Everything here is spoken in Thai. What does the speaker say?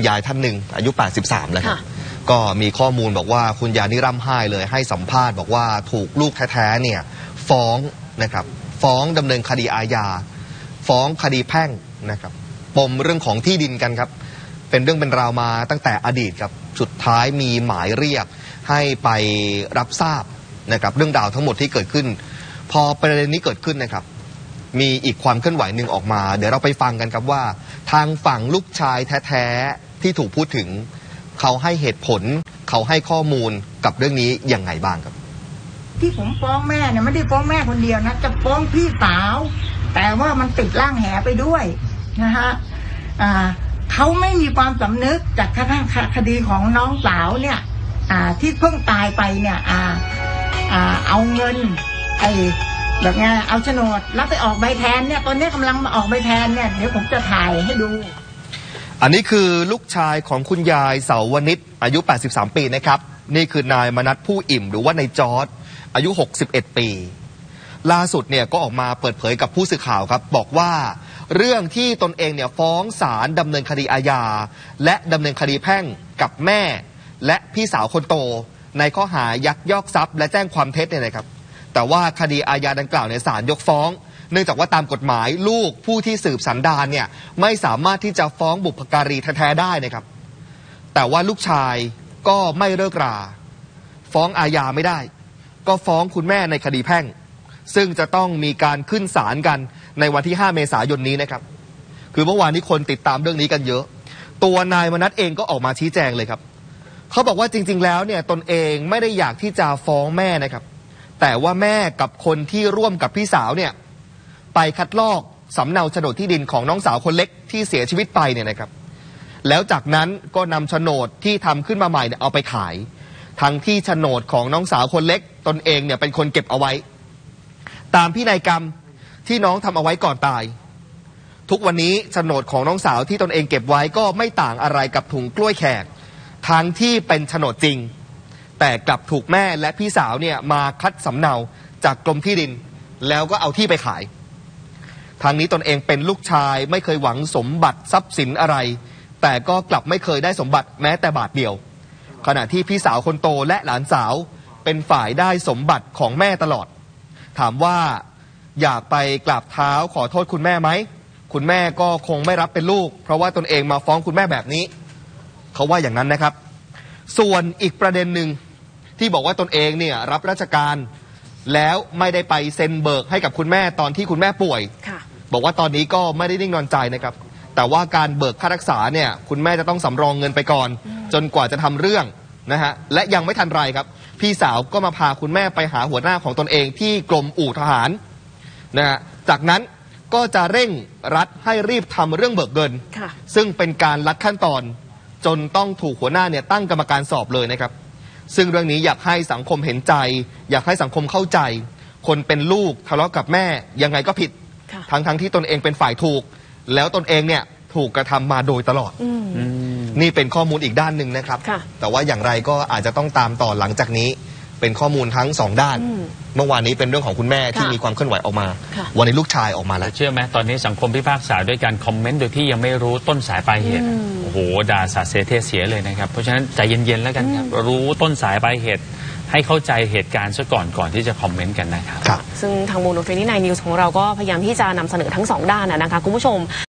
ยายท่านหนึ่งอายุ83แล้วครับก็มีข้อมูลบอกว่าคุณยายนี่ร่ำไห้เลยให้สัมภาษณ์บอกว่าถูกลูกแท้ๆเนี่ยฟ้องนะครับฟ้องดำเนินคดีอาญาฟ้องคดีแพ่งนะครับปมเรื่องของที่ดินกันครับเป็นเรื่องเป็นราวมาตั้งแต่อดีตครับสุดท้ายมีหมายเรียกให้ไปรับทราบนะครับเรื่องราวทั้งหมดที่เกิดขึ้นพอประเด็นนี้เกิดขึ้นนะครับมีอีกความเคลื่อนไหวหนึ่งออกมาเดี๋ยวเราไปฟังกันครับว่าทางฝั่งลูกชายแท้ๆที่ถูกพูดถึงเขาให้เหตุผลเขาให้ข้อมูลกับเรื่องนี้ยังไงบ้างครับที่ผมฟ้องแม่เนี่ยไม่ได้ฟ้องแม่คนเดียวนะจะฟ้องพี่สาวแต่ว่ามันติดร่างแหไปด้วยนะฮะเขาไม่มีความสำนึกจากคดีของน้องสาวเนี่ยที่เพิ่งตายไปเนี่ยเอาเงินแบบไงเอาโฉนดแล้วไปออกใบแทนเนี่ยตอนนี้กำลังมาออกใบแทนเนี่ยเดี๋ยวผมจะถ่ายให้ดูอันนี้คือลูกชายของคุณยายเสาวนิชอายุ83ปีนะครับนี่คือนายมนัสผู้อิ่มหรือว่านายจอร์จอายุ61ปีล่าสุดเนี่ยก็ออกมาเปิดเผยกับผู้สื่อข่าวครับบอกว่าเรื่องที่ตนเองเนี่ยฟ้องศาลดำเนินคดีอาญาและดำเนินคดีแพ่งกับแม่และพี่สาวคนโตในข้อหายักยอกทรัพย์และแจ้งความเท็จเนี่ยนะครับแต่ว่าคดีอาญาดังกล่าวเนี่ยศาลยกฟ้องเนื่องจากว่าตามกฎหมายลูกผู้ที่สืบสันดานเนี่ยไม่สามารถที่จะฟ้องบุพการีแท้ๆได้นะครับแต่ว่าลูกชายก็ไม่เลิกราฟ้องอาญาไม่ได้ก็ฟ้องคุณแม่ในคดีแพ่งซึ่งจะต้องมีการขึ้นศาลกันในวันที่5 เมษายนนี้นะครับคือเมื่อวานนี้คนติดตามเรื่องนี้กันเยอะตัวนายมนัสเองก็ออกมาชี้แจงเลยครับเขาบอกว่าจริงๆแล้วเนี่ยตนเองไม่ได้อยากที่จะฟ้องแม่นะครับแต่ว่าแม่กับคนที่ร่วมกับพี่สาวเนี่ยไปคัดลอกสำเนาโฉนดที่ดินของน้องสาวคนเล็กที่เสียชีวิตไปเนี่ยนะครับแล้วจากนั้นก็นำโฉนดที่ทำขึ้นมาใหม่เนี่ยเอาไปขายทั้งที่โฉนดของน้องสาวคนเล็กตนเองเนี่ยเป็นคนเก็บเอาไว้ตามพินัยกรรมที่น้องทำเอาไว้ก่อนตายทุกวันนี้โฉนดของน้องสาวที่ตนเองเก็บไว้ก็ไม่ต่างอะไรกับถุงกล้วยแขกทั้งที่เป็นโฉนดจริงแต่กลับถูกแม่และพี่สาวเนี่ยมาคัดสำเนาจากกรมที่ดินแล้วก็เอาที่ไปขายทางนี้ตนเองเป็นลูกชายไม่เคยหวังสมบัติทรัพย์สินอะไรแต่ก็กลับไม่เคยได้สมบัติแม้แต่บาทเดียวขณะที่พี่สาวคนโตและหลานสาวเป็นฝ่ายได้สมบัติของแม่ตลอดถามว่าอยากไปกราบเท้าขอโทษคุณแม่ไหมคุณแม่ก็คงไม่รับเป็นลูกเพราะว่าตนเองมาฟ้องคุณแม่แบบนี้เขาว่าอย่างนั้นนะครับส่วนอีกประเด็นหนึ่งที่บอกว่าตนเองเนี่ยรับราชการแล้วไม่ได้ไปเซ็นเบิกให้กับคุณแม่ตอนที่คุณแม่ป่วยบอกว่าตอนนี้ก็ไม่ได้นิ่งนอนใจนะครับแต่ว่าการเบิกค่ารักษาเนี่ยคุณแม่จะต้องสำรองเงินไปก่อนจนกว่าจะทำเรื่องนะฮะและยังไม่ทันไรครับพี่สาวก็มาพาคุณแม่ไปหาหัวหน้าของตนเองที่กรมอู่ทหารนะฮะจากนั้นก็จะเร่งรัดให้รีบทำเรื่องเบิกเงินซึ่งเป็นการลัดขั้นตอนจนต้องถูกหัวหน้าเนี่ยตั้งกรรมการสอบเลยนะครับซึ่งเรื่องนี้อยากให้สังคมเห็นใจอยากให้สังคมเข้าใจคนเป็นลูกทะเลาะกับแม่ยังไงก็ผิดทั้งที่ตนเองเป็นฝ่ายถูกแล้วตนเองเนี่ยถูกกระทำมาโดยตลอดนี่เป็นข้อมูลอีกด้านหนึ่งนะครับแต่ว่าอย่างไรก็อาจจะต้องตามต่อหลังจากนี้เป็นข้อมูลทั้ง2ด้านเมื่อวานนี้เป็นเรื่องของคุณแม่ที่มีความเคลื่อนไหวออกมาวันนี้ลูกชายออกมาแล้วเชื่อไหมตอนนี้สังคมพิพากษาด้วยการคอมเมนต์โดยที่ยังไม่รู้ต้นสายปลายเหตุโอ้โหด่าสาเสเทเสียเลยนะครับเพราะฉะนั้นใจเย็นๆแล้วกันครับรู้ต้นสายปลายเหตุให้เข้าใจเหตุการณ์ซะก่อนที่จะคอมเมนต์กันนะครับซึ่งทางมูลนิธินายนิวส์ของเราก็พยายามที่จะนำเสนอทั้ง2ด้านนะคะคุณผู้ชม